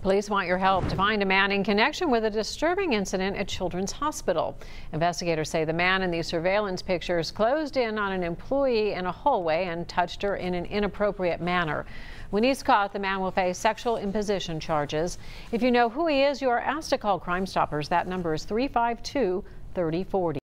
Police want your help to find a man in connection with a disturbing incident at Children's Hospital. Investigators say the man in these surveillance pictures closed in on an employee in a hallway and touched her in an inappropriate manner. When he's caught, the man will face sexual imposition charges. If you know who he is, you are asked to call Crimestoppers. That number is 352-3040.